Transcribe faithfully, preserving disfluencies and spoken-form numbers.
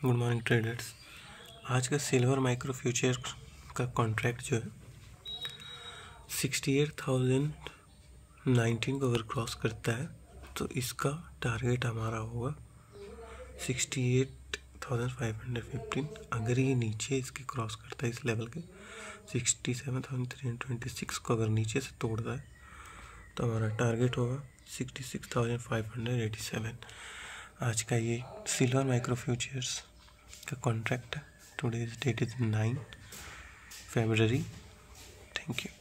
Good morning traders. आज का silver micro future का कॉन्ट्रैक्ट जो है सिक्सटी एट थाउजेंड नाइनटीन को अगर क्रॉस करता है तो इसका टारगेट हमारा होगा sixty eight thousand five hundred fifteen. अगर ये नीचे इसके क्रॉस करता है इस लेवल के sixty seven thousand three hundred twenty six को अगर नीचे से तोड़ता है तो हमारा टारगेट होगा sixty six thousand five hundred eighty seven. आज का ये सिल्वर माइक्रो फ्यूचर्स का कॉन्ट्रैक्ट है। Today's date is nine February. Thank you.